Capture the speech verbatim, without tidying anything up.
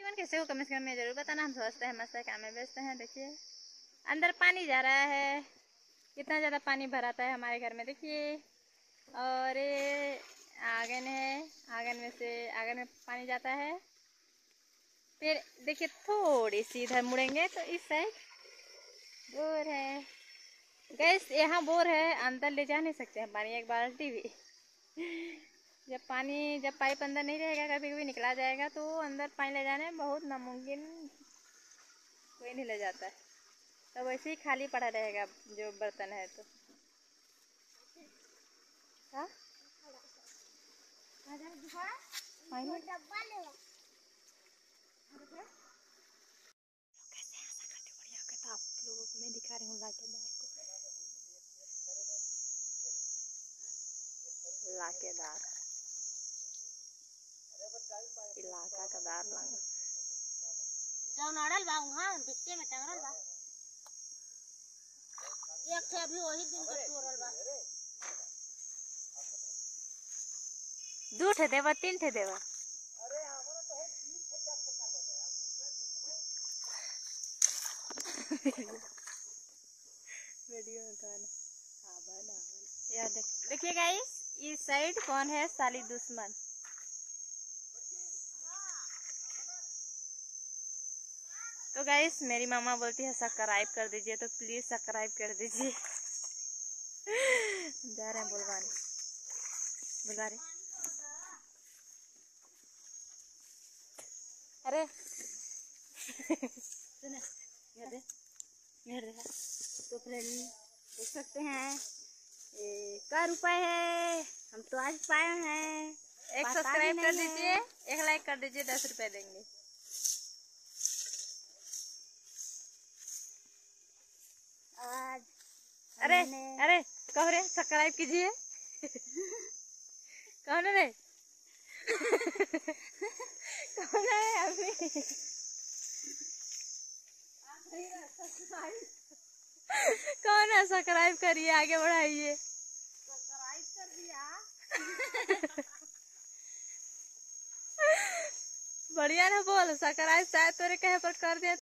Everyone, कैसे हो? Comment में जरूर बताना। हम स्वस्थ हैं, मस्त है, काम में व्यस्त हैं। देखिए अंदर पानी जा रहा है, कितना ज़्यादा पानी भराता है हमारे घर में। देखिए, और ये आंगन है, आंगन में से आंगन में पानी जाता है। फिर देखिए थोड़ी सी इधर मुड़ेंगे तो इस साइड बोर है। गैस यहाँ बोर है, अंदर ले जा नहीं सकते हैं पानी, एक बाल्टी भी। जब पानी जब पाइप अंदर नहीं रहेगा, कभी कभी निकला जाएगा तो अंदर पानी ले जाने में बहुत नामुमकिन, कोई नहीं ले जाता है। तो वैसे ही खाली पड़ा रहेगा जो बर्तन है। तो हाँ आप लोगों को मैं दिखा रही हूँ लाकेदार को। लाकेदार इलाका का दार लंग जाओ नाड़ल बा वहां बिच्चे में टंगरल बा। एक थे अभी वही दिन के तोड़ल बा। दो ठे देवा, तीन ठे देवा। अरे हमरा तो है तीन ठे चार ठे काले में वीडियो गाना आवा ना यार। देख देखिए गाइस, इस साइड कौन है साली दुश्मन। तो गाइस मेरी मामा बोलती है सब्सक्राइब कर दीजिए, तो प्लीज सब्सक्राइब कर दीजिए। जा रहे हैं बुलवाने, बुला रहे। अरे सुने घर दे घर दे। तो फ्रेंड देख सकते हैं ये क्या रुपए है, हम तो आज पाए हैं। एक सब्सक्राइब कर दीजिए, एक लाइक कर दीजिए, दस रुपए देंगे। आज अरे अरे कहो रे सब्सक्राइब कीजिए। कौन है रे? कौन है अभी? कौन है? सब्सक्राइब करिए, आगे बढ़ाइए। सब्सक्राइब कर दिया। बढ़िया ना बोल, सब्सक्राइब शायद तोरे कहे पर कर दिया।